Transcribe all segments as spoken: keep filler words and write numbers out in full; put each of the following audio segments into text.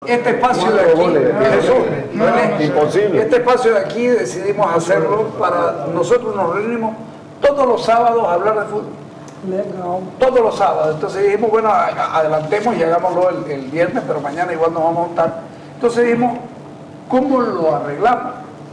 Este espacio de aquí, Jesús, no, imposible. Este espacio de aquí decidimos hacerlo para nosotros nos reunimos todos los sábados a hablar de fútbol. Legal. Todos los sábados. Entonces dijimos, bueno, adelantemos y hagámoslo el, el viernes, pero mañana igual nos vamos a juntar. Entonces dijimos, ¿cómo lo arreglamos?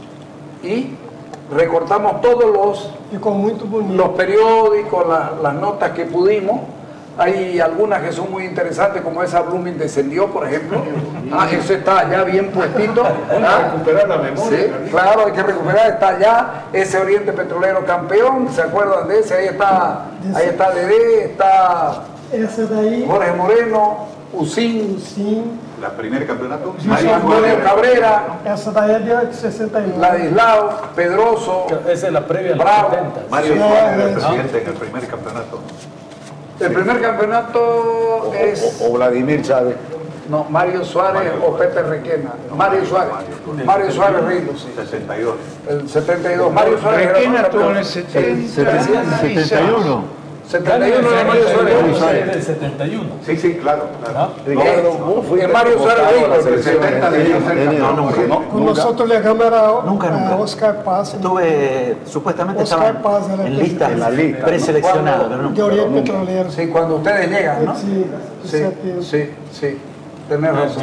Y recortamos todos los, Ficou muito bonito. los periódicos, la, las notas que pudimos. Hay algunas que son muy interesantes, como esa Blooming descendió, por ejemplo. Ah, eso está ya bien puestito. Hay que recuperar la memoria. Sí, claro, hay que recuperar, está allá ese Oriente Petrolero campeón, ¿se acuerdan de ese? Ahí está, ahí está Dedé, está Essa daí, Jorge Moreno, Usín, sim. La primer campeonato. Mario Antonio Cabrera, Essa daí é de sessenta e nove. Ladislao, Pedroso, Esa es la previa a los Bravo. setenta. Mario Sí, Suárez era el sí. presidente en el primer campeonato. el primer campeonato es... O, o Vladimir Chávez. No, Mario Suárez o Pepe Requena. Mario Suárez. Mario Suárez Rilo, sí. sesenta y dos. El setenta y dos. Mario Suárez Requena era tuvo en el campeón. setenta y uno. setenta y uno de Mario Suárez. Suárez del setenta y uno. Sí, sí, claro. claro. Ricardo, vos fuiste Eh, Mario Suárez convocado a la Rilo, selección setenta debió ser argentina. campeón. No, nunca, no, Quando nosotros llegamos era Nunca, nunca. eh, Oscar Paz, Estuve, supuestamente Oscar estaba Paz era en el listas en la lista, preseleccionadas, pero de no. Oriente Petrolero. Sí, cuando ustedes llegan, ¿no? Sí, Sí, sí. sí, sí. Tenés razón.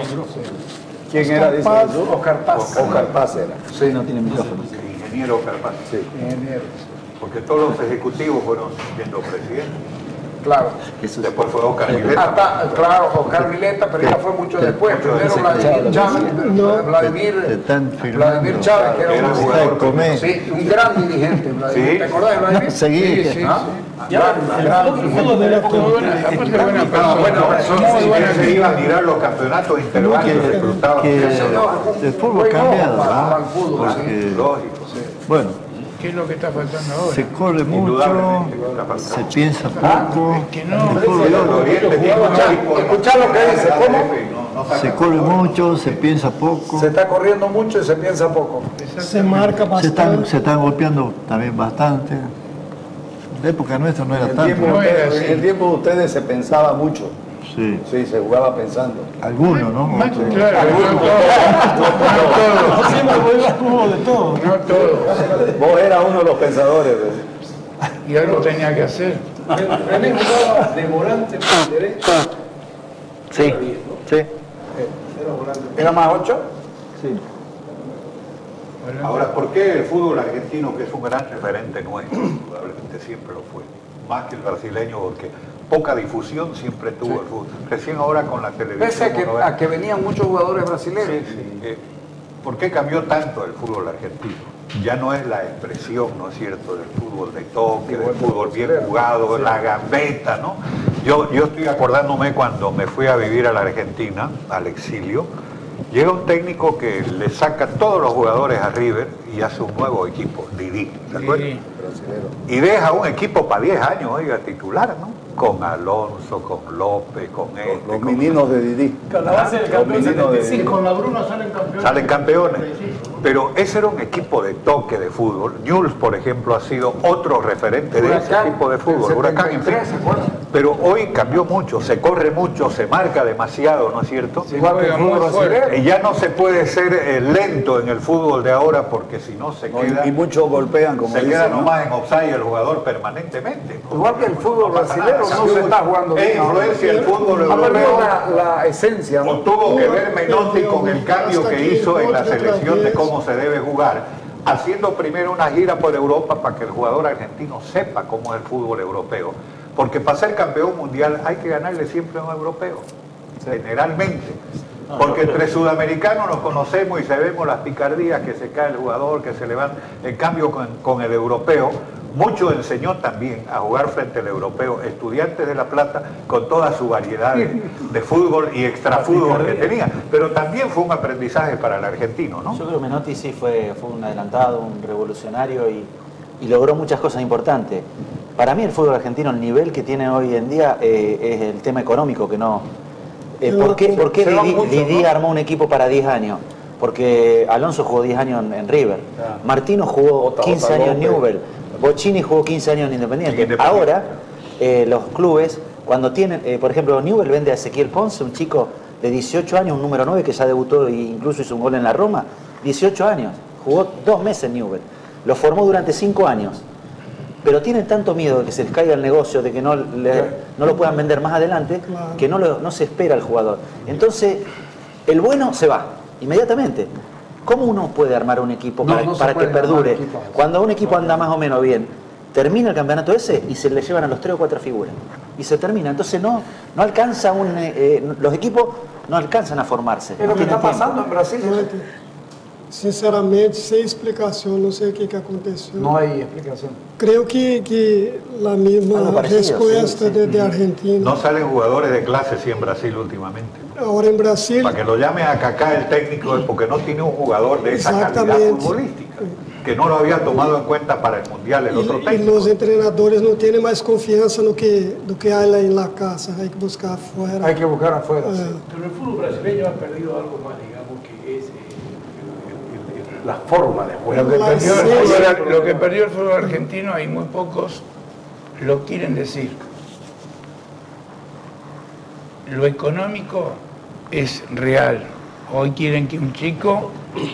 ¿Quién era? Dice Paz. Jesús? Oscar Paz. Oscar Paz era. Sí, No tiene micrófono. Ingeniero Carpaz. Sí. ingeniero. Porque todos los ejecutivos fueron siendo presidentes. Claro. Después fue Oscar Mileta. Hasta, claro, Oscar Mileta, pero ya fue mucho después. Primero Vladimir Chávez, No. Vladimir, Vladimir Chávez, que era Era un jugador. jugador, sí, un gran dirigente. Vladimir. Sí. ¿Te acordás de Vladimir? Seguí. Sí, ¿ah? Ya, el Gran otro dirigente. fútbol de la Muy buena, aparte buena No, persona. buena persona, Muy sí, buena Se iba a mirar los campeonatos intervalios reclutados. Señor, el fútbol buen ha cambiado, ojo para- ¿no? para el fútbol, sí. Lógico. Bueno, ¿Qué es lo que está faltando ahora? se corre mucho, Indudablemente que está se faltando. piensa poco, Que no, El Oriente tiene un equipo- Escuchá lo que dice, ¿cómo? No, no saca se corre mucho, se piensa poco, Se está corriendo mucho y se piensa poco. Se marca se están, bastante. se están golpeando también bastante. En la época nuestra no era En el tiempo, tanto. No era ustedes- así. en el tiempo de ustedes se pensaba mucho. Sí, Sí, se jugaba pensando. algunos, ¿no? más Otros- claro, no todo, siempre vuelve a fútbol de todo. no todo. Vos eras uno de los pensadores. de- Y algo tenía que hacer. René jugaba de volante por derecha. Sí, sí. ¿Era más ocho? Ahora, ¿por qué el fútbol argentino, que es un gran referente nuestro, probablemente siempre lo fue, más que el brasileño, porque poca difusión siempre tuvo el fútbol? Recién ahora con la televisión. Pese a que, uno ve- a que venían muchos jugadores brasileños. Sí, sí. Eh, ¿Por qué cambió tanto el fútbol argentino? Ya no es la expresión, ¿no es cierto?, del fútbol de toque, del fútbol bien jugado, la gambeta, ¿no? Yo, yo estoy acordándome cuando me fui a vivir a la Argentina, al exilio, llega un técnico que le saca todos los jugadores a River y hace un nuevo equipo, Didi, ¿se acuerdan? Sí. Y deja un equipo para diez años, oiga, titular, ¿no? Con Alonso, con López, con este, Los con- meninos de Didi. Con la base del Los campeón meninos setenta y de- cinco. Con la Bruna salen campeones. salen campeones. Pero ese era un equipo de toque de fútbol. Newell's, por ejemplo, ha sido otro referente de ese Huracán, tipo de fútbol. del Huracán, en fin. setenta y tres, ¿se acuerdan? Pero hoy cambió mucho, se corre mucho, se marca demasiado, ¿no es cierto? Igual que el Juega muy fútbol fuerte. brasileño. Y ya no se puede ser eh, lento en el fútbol de ahora porque si no se No, queda, y, y muchos golpean, como se dicen, queda ¿no? nomás en offside el jugador permanentemente. ¿no? Igual que el fútbol No pasa brasileño nada. no se está jugando Es bien ahora. influencia el fútbol Ha perdido europeo. la, la esencia, O ¿no? tuvo que ver Menotti con el cambio que hizo en la selección de cómo se debe jugar, haciendo primero una gira por Europa para que el jugador argentino sepa cómo es el fútbol europeo. Porque para ser campeón mundial hay que ganarle siempre a un europeo, generalmente. Porque entre sudamericanos nos conocemos y sabemos las picardías que se cae el jugador, que se levanta. En cambio, con, con el europeo, mucho enseñó también a jugar frente al europeo, Estudiantes de La Plata, con toda su variedad de, de fútbol y extrafútbol que tenía. Pero también fue un aprendizaje para el argentino, ¿no? Yo creo que Menotti sí fue, fue un adelantado, un revolucionario y, y logró muchas cosas importantes. Para mí el fútbol argentino, el nivel que tiene hoy en día eh, es el tema económico, que no... Eh, ¿Por qué, por qué Se va Didi, mucho, Didi ¿no? armó un equipo para diez años? Porque Alonso jugó diez años en, en River, Martino jugó Ota- quince Ota años en López. Newell's, Bocini jugó quince años en Independiente. Independiente. Ahora, eh, los clubes, cuando tienen, eh, por ejemplo, Newell's vende a Ezequiel Ponce, un chico de dieciocho años, un número nueve que ya debutó e incluso hizo un gol en la Roma, dieciocho años, jugó dos meses en Newell's, lo formó durante cinco años, pero tienen tanto miedo de que se les caiga el negocio, de que no, le, no lo puedan vender más adelante, Claro. que no, lo, no se espera al jugador. Entonces, el bueno se va, inmediatamente. ¿Cómo uno puede armar un equipo No, para, no se para que puede armar perdure? equipo así. Cuando un equipo anda más o menos bien, termina el campeonato ese y se le llevan a los tres o cuatro figuras. Y se termina. Entonces no, no alcanza un... Eh, eh, los equipos no alcanzan a formarse. Es lo no que tienen está tiempo. pasando en Brasil. Sinceramente, sem explicação, não sei o que, que aconteceu. No hay explicación. Creio que, que a mesma Algo parecido, resposta sim, sim. de, de Argentina. No salen jugadores de clase sí en Brasil últimamente. Ahora em Brasil, Para que lo llame a Kaká el técnico es porque no tiene un jugador de esa calidad Exactamente. futbolística, que no lo había tomado en cuenta para el Mundial el otro e, e técnico. os treinadores não têm mais confiança no que, do que há lá em la casa. Hay que buscar afuera. Hay que buscar afuera. Eh, sí. Pero el fútbol brasileño ha perdido algo más, digamos, que es eh, el- el- la forma de Lo juego. que, La perdió el esencia. fútbol, lo que perdió el fútbol argentino, y muy pocos lo quieren decir. Lo económico es real. Hoy quieren que un chico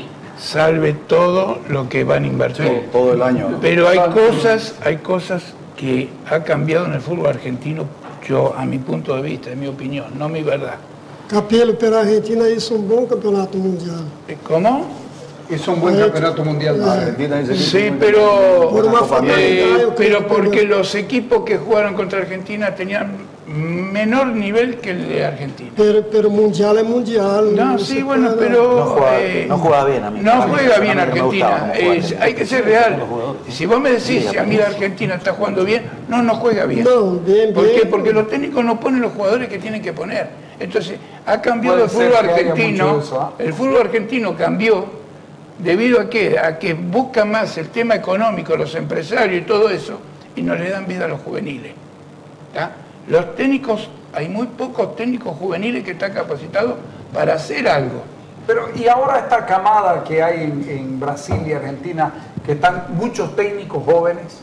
salve todo lo que van a invertir. Todo el año. Pero hay cosas, hay cosas que ha cambiado en el fútbol argentino, yo a mi punto de vista, en mi opinión, no mi verdad. Capelo, pela Argentina, isso é um bom campeonato mundial. ¿Cómo? Hizo un buen campeonato mundial. Argentina dice que Sí, hizo muy pero, Por una forma eh, mental, yo creo pero que porque también. los equipos que jugaron contra Argentina tenían menor nivel que el de Argentina. Pero, pero mundial é mundial. No, se sí, bueno, puede- pero... No juega- eh, no juega bien a mí. No A mí- juega a mí bien no me gustaba Argentina. cómo juega. Es- hay que ser real. Si vos me decís, si a mí la Argentina está jugando bien, no, no juega bien. No, bien, ¿Por qué? bien. Porque los técnicos no ponen los jugadores que tienen que poner. Entonces, ha cambiado Puede el ser fútbol que haya argentino. mucho de eso, ¿ah? El fútbol argentino cambió debido a que, a que busca más el tema económico, los empresarios y todo eso, y no le dan vida a los juveniles. ¿Tá? Los técnicos, hay muy pocos técnicos juveniles que están capacitados para hacer algo. Pero, y ahora esta camada que hay en, en Brasil y Argentina, que están muchos técnicos jóvenes,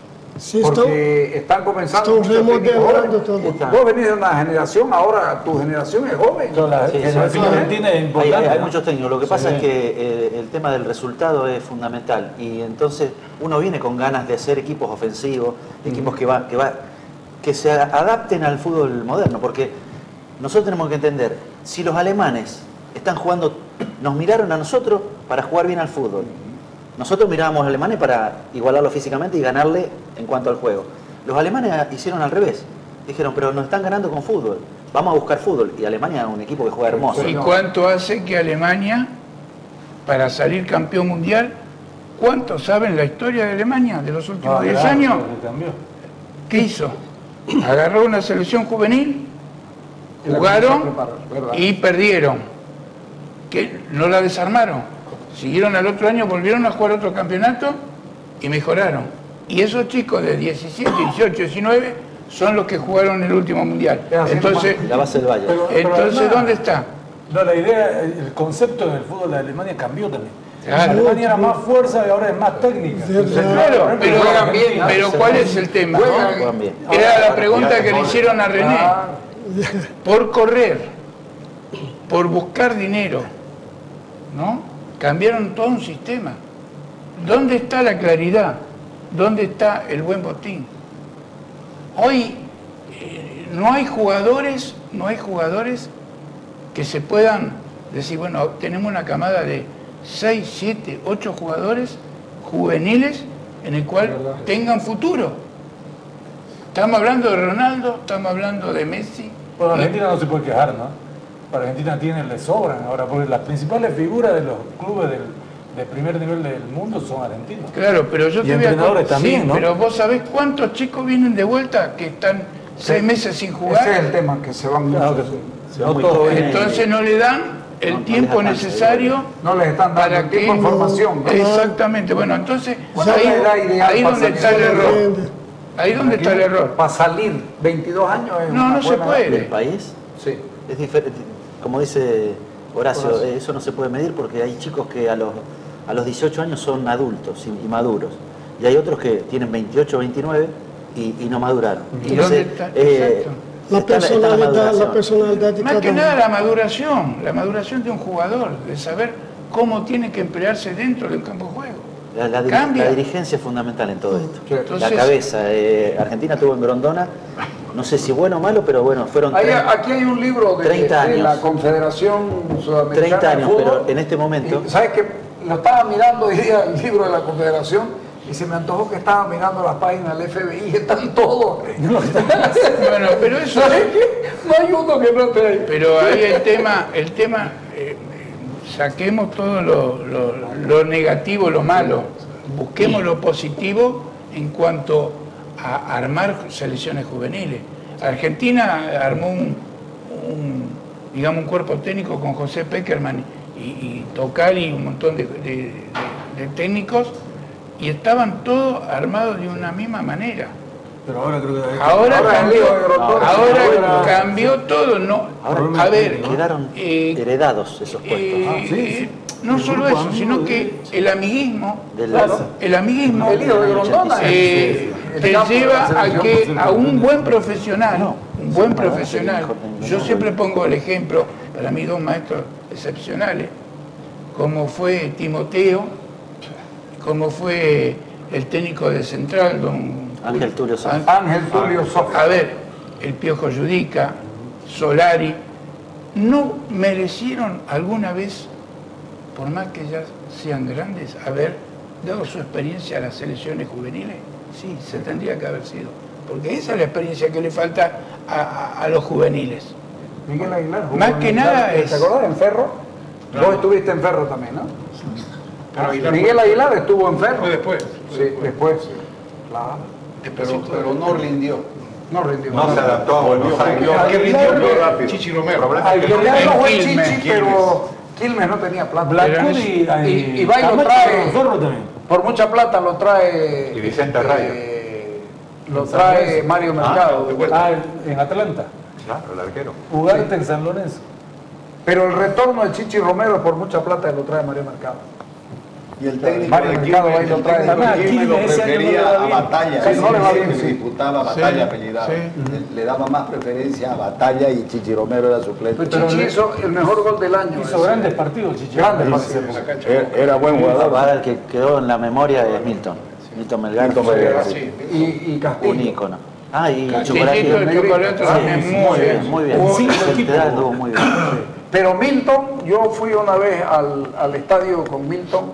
Se estão, porque están comenzando estão muchos técnicos remodelando jóvenes. todo. Vos venís de una generación, ahora tu generación es joven. La Sí, sí, generación sí. argentina es Hay, importante. hay- hay ¿no? muchos técnicos. Lo que pasa Sí. es que eh, el tema del resultado es fundamental. Y entonces uno viene con ganas de hacer equipos ofensivos, equipos que, va, que, va, que se adapten al fútbol moderno. Porque nosotros tenemos que entender, si los alemanes están jugando, nos miraron a nosotros para jugar bien al fútbol. Nosotros mirábamos a los alemanes para igualarlo físicamente y ganarle en cuanto al juego. Los alemanes hicieron al revés. Dijeron, pero nos están ganando con fútbol. Vamos a buscar fútbol. Y Alemania es un equipo que juega hermoso. ¿Y cuánto hace que Alemania, para salir campeón mundial, cuánto saben la historia de Alemania de los últimos Ah, diez claro, años? se cambió. ¿Qué hizo? Agarró una selección juvenil, Y la jugaron comenzó a preparar, ¿verdad? y perdieron. Que no la desarmaron. Siguieron al otro año, volvieron a jugar otro campeonato y mejoraron. Y esos chicos de diecisiete, dieciocho, diecinueve son los que jugaron el último mundial. Es así Entonces, La base del Valle. Pero- pero entonces además- ¿dónde está? No, la idea, el concepto del fútbol de Alemania cambió también. Claro. Alemania era más fuerza y ahora es más técnica. Claro, pero, juegan bien, ¿no? pero ¿cuál es el tema? Juegan- Juegan bien. Era la pregunta que le hicieron a René. Ah, Por correr, por buscar dinero, ¿no? Cambiaron todo un sistema. ¿Dónde está la claridad? ¿Dónde está el buen botín? Hoy eh, no hay jugadores, no hay jugadores que se puedan decir, bueno, tenemos una camada de seis, siete, ocho jugadores juveniles en el cual tengan futuro. Estamos hablando de Ronaldo, estamos hablando de Messi. Bueno, Argentina no se puede quejar, ¿no? Para Argentina tiene, le sobran ahora, porque las principales figuras de los clubes del, de primer nivel del mundo son argentinos. Claro, pero yo Y te voy a entrenadores contar- también, sí, ¿no? pero vos sabés cuántos chicos vienen de vuelta que están seis meses sin jugar. ese es el tema, que se van Claro muchos. que sí. se va muy todo. jóvenes. Entonces no le dan el No, no tiempo les alcanza, necesario No les están dando para el que tiempo de formación, ¿no? Exactamente. Bueno, entonces ¿Cuál es ahí, la edad ideal ahí para donde salir está el del error. Depende. Ahí donde está el error. Para salir veintidós años es No, una no se buena- puede. ¿Del país? Sí. Es diferente. Como dice Horacio, Horacio. eh, eso no se puede medir porque hay chicos que a los, a los dieciocho años son adultos y, y maduros. Y hay otros que tienen veintiocho, veintinueve y, y no maduraron. ¿Y dónde está? eh, Exacto. La Está la- está la personalidad, la maduración. personalidad de Más cada que uno. nada la maduración, la maduración de un jugador, de saber cómo tiene que emplearse dentro del campo de juego. La, la diri- Cambia. la dirigencia es fundamental en todo esto. Entonces- la cabeza. eh, Argentina tuvo en Grondona, no sé si bueno o malo, pero bueno, fueron Hay- treinta aquí hay un libro de, treinta de la años. Confederación Sudamericana treinta años, de Fútbol. pero en este momento... Y, ¿sabes qué? Lo estaba mirando hoy día el libro de la Confederación y se me antojó que estaba mirando las páginas del F B I y están todos. Bueno, pero eso... ¿Sabes qué? No hay uno que no esté ahí. Pero ahí el tema, el tema eh, saquemos todo lo, lo- lo negativo, lo malo, busquemos lo positivo en cuanto a armar selecciones juveniles. Argentina armó un, un, digamos, un cuerpo técnico con José Peckerman y, y Tocali y un montón de, de- de- de técnicos y estaban todos armados de una misma manera. Pero ahora creo que... Ahora Ahora cambió, el lío de Grondona. ahora Ahora- cambió todo, no. Ahora A ver, quedaron eh, heredados esos puestos. eh, Ah, sí, eh, sí. no El solo grupo eso, amigo sino de- que el amiguismo, Del claro, Lazo. el amiguismo El hijo de Grondona. eh, el te campo de la lleva a selección. que a un buen profesional, un buen para profesional, mejor- yo siempre pongo el ejemplo, para mí dos maestros excepcionales, como fue Timoteo, como fue el técnico de Central, don Ángel Tulio Sosa. Ángel Tulio Sosa. A ver, el Piojo Yudica, Solari, ¿no merecieron alguna vez, por más que ya sean grandes, haber dado su experiencia a las selecciones juveniles? Sí, se tendría que haber sido. Porque esa es la experiencia que le falta a, a- a los juveniles. Miguel Aguilar. jugó Más en que el- nada ¿Te es- acordás en Ferro? Vos estuviste en Ferro también, ¿no? Pero Aguilar Miguel fue- Aguilar estuvo en Ferro. fue después. Sí, después. Claro. Pero, pero no rindió. No rindió. No se adaptó a Buenos Aires. ¿Qué rindió? Volvió rápido. Chichi Romero. Problema es que Aguilar no fue Quilmes, Chichi, pero Quilmes no tenía plata. Blancud y, Y- y va y lo Camacho, trae. Zorro también. Por mucha plata lo trae. Y Vicente eh, Rayo. Lo trae Mario Mercado. de vuelta. Ah, en Atlanta. Claro, el arquero. Ugarte en San Lorenzo. Pero el retorno de Chichi Romero por mucha plata lo trae Mario Mercado. Y el técnico Mario de Mercado Quilmes, ahí lo el trae. técnico de Además, Quilmes lo Quilmes ese año no le prefería va a bien. Batalla. Sí, no le va Ese bien, que sí. disputaba Batalla Sí, apellidado. sí. Le, le daba más preferencia a Batalla y Chichi Romero era suplente. Pero Chichi hizo el mejor gol del año. Hizo ese. grandes partidos, Chichi. Grandes En partidos. esa época. Era, era buen jugador. Ahora el que quedó en la memoria es Milton. Milton Melgar. Milton fue Melgar, Sí. Y, y Castillo. un ícono. Ah, y Castillito, Chocolatito. el chocolate también Sí, muy bien. muy bien. Jugó Sí, cinco el equipos. Federal anduvo muy bien. Pero Milton, yo fui una vez al, al estadio con Milton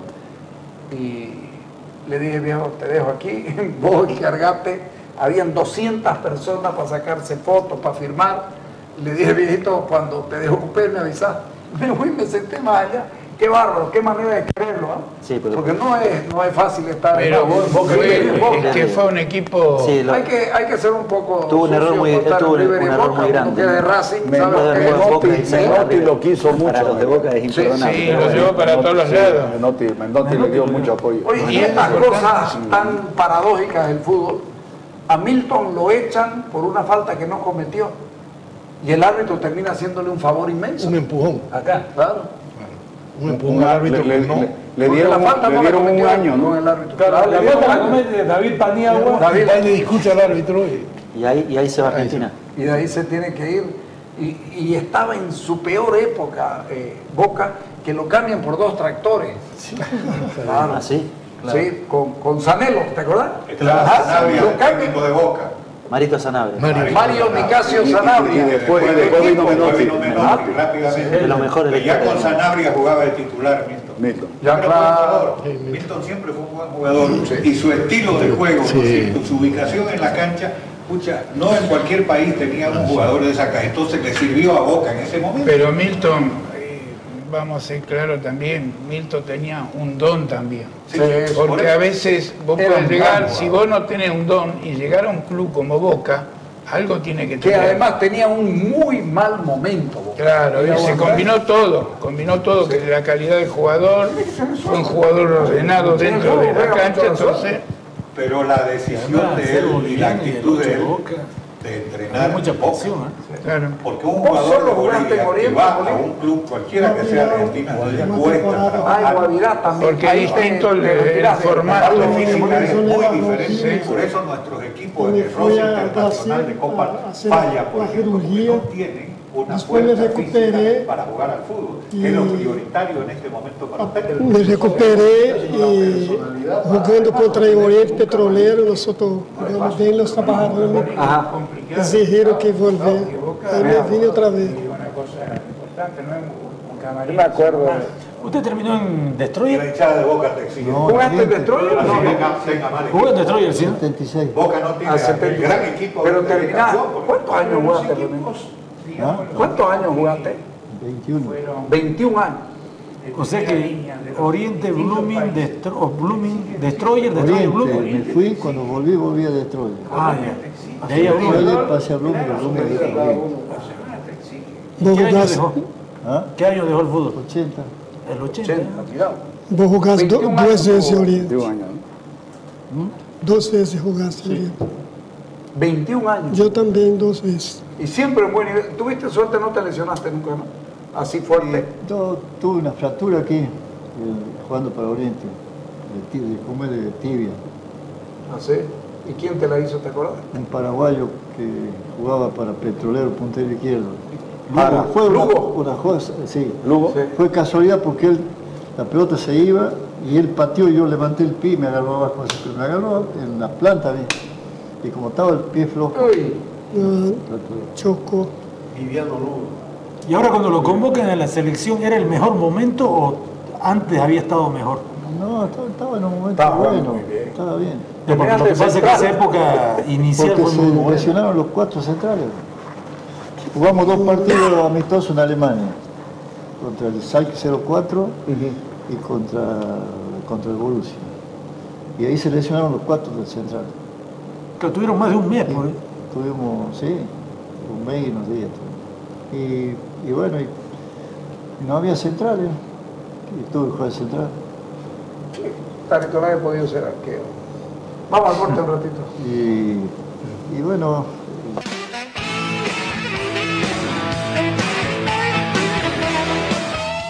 y le dije, viejo, te dejo aquí, vos encargate. Habían doscientas personas para sacarse fotos, para firmar. Le dije, viejito, cuando te desocupé me avisás. Me fui y me senté más allá. Qué bárbaro, qué manera de quererlo, ¿ah? Sí, pero- Porque no es, no es fácil estar Pero vos- vos que fue, vives en Boca. es que fue un equipo... Sí, lo- Hay que, hay que ser un poco. Tuvo un error sucio muy- para estar tuvo en un- River y un error Boca, muy uno grande. que es de Racing, Me- ¿sabes? Puede Que jugar Menotti- Boca y sacar Menotti arriba. lo quiso mucho. Para los de Boca es imperdonable. sí, lo llevó para todos los lados. Menotti, Menotti le dio mucho apoyo. Oye, y estas cosas tan paradójicas del fútbol, a Milton lo echan por una falta que no cometió. Y el árbitro termina haciéndole un favor inmenso. Un empujón, Acá. Claro. un empujón al árbitro Le, que le- no. le- le Porque dieron, la falta le no la dieron un cometió año, con ¿no? el árbitro. Claro, Claro, la le dieron falta un la año. comete David Paniagua. David- Va y le discute al árbitro y Y ahí, y ahí se va Argentina. Y de ahí se tiene que ir. Y, y estaba en su peor época, eh, Boca, que lo cambian por dos tractores. Claro. ¿Ah, sí? Sí, con, con Zanello, ¿te acordás? Claro, Ah, Sanabria, lo el cambian. técnico de Boca. Marito Sanabria. Mario. Mario Nicasio Y Sanabria. después, y El después vino equipo, Menotti. Vino Menotti, rápidamente. De los mejores de la Ya historia. con Sanabria jugaba de titular Milton. Milton. Ya, Era claro. buen jugador. Milton siempre fue un buen jugador y su estilo de juego, Sí. ¿no es cierto? Su ubicación en la cancha, pucha, no en cualquier país tenía un jugador de esa cancha, entonces le sirvió a Boca en ese momento. Pero Milton, eh, vamos a ser claros también, Milton tenía un don también. Sí, por Porque eso. a veces vos Era podés un llegar, gran si vos no tenés un don y llegar a un club como Boca, algo tiene que Que tener. además tenía un muy mal momento. Boca. Claro, Y y se aguantar. combinó todo, combinó todo, que la calidad del jugador, fue un jugador ordenado dentro de la cancha, entonces... Pero la decisión Además, de ser él y la boliviano y el actitud ocho de de él Boca. de entrenar. Hay mucha Boca. presión, ¿eh? Claro. Porque un ¿Vos jugador solo de jugaste Bolivia en que Oriente, va a Bolivia? un club cualquiera que sea de Argentina, le Una cuesta temporada. Ah, trabajar. en Guavirá también. Porque es Ahí distinto te- el- te el retiraste. formato. La parte física es Sí. muy Sí. diferente, Sí. por eso nuestros equipos Me de fui roce a internacional de Brasil Copa a hacer falla, la por ejemplo, porque cirugía. no tienen una Después me fuerza recuperé física para jugar al fútbol, que es lo y- prioritario en este momento para ustedes. Me recuperé y jugando contra el Oriente Petrolero, nosotros jugamos bien, los trabajadores me exigieron que volver. Ahí me vine otra vez. Y una cosa importante, no es un camarín. Yo me acuerdo. ¿Usted terminó en Y la Destroyer? hinchada de Boca te exige. No, ¿Jugaste en Destroyer? Así No. tenga, tenga mal ¿Jugó en equipo. Destroyer, sí? setenta y seis. Boca no tiene Ah, el setenta. gran equipo. Pero de terminaste. campeón, porque ¿Cuántos años los jugaste, equipos, René? digamos, ¿Cuántos años jugaste? veintiuno. veintiún años. O sea que Oriente, Blooming, Destro o Blooming, Destroyer, Destroyer, Oriente, Blooming. me fui, cuando volví, volví a Detroit. Ah, ya. De ahí a Blooming. Destroyer, pasé a Blooming, de Blooming a Detroit. Vos ¿Qué año jugás, dejó? ¿Ah? ¿Qué año dejó el fútbol? ochenta. El ochenta. vos jugás do- veintiún duas años vezes em jugó. Oriente. De un año. Dos veces jugaste em Oriente. veintiún años. Yo también dos veces. Y siempre en buen nivel. ¿Tuviste suerte? No te lesionaste nunca, ¿no? Así fuerte. Yo tuve una fractura aquí, eh, jugando para Oriente, de, ti- de comer de tibia. ¿Así? ¿Y quién te la hizo, te acuerdas? Un paraguayo que jugaba para Petrolero, puntero izquierdo. Para fue una, Lugo. una cosa, sí. Lugo. Sí. Fue casualidad porque él, la pelota se iba y él pateó y yo levanté el pie y me agarró abajo. Así que me agarró en la planta, ¿ves? Y como estaba el pie flojo, Uy, Ah, fracturé. chocó. Y ahora cuando lo convocan a la selección, ¿era el mejor momento o antes había estado mejor? No, estaba, estaba en un momento Estaba bueno, muy bien. estaba bien. Ya, porque lo que pasa es que esa época inicial Porque fue se muy buena. lesionaron los cuatro centrales. Jugamos dos partidos amistosos en Alemania, contra el Schalke cero cuatro y contra, contra el Borussia. Y ahí se lesionaron los cuatro del central. Que tuvieron más de un mes, por ahí. Tuvimos, sí, un mes y unos días. Y, y bueno, y, y no había centrales. Y tuve que jugar central. Tarito no había podido ser arquero. Vamos al corte un ratito. Y, y bueno,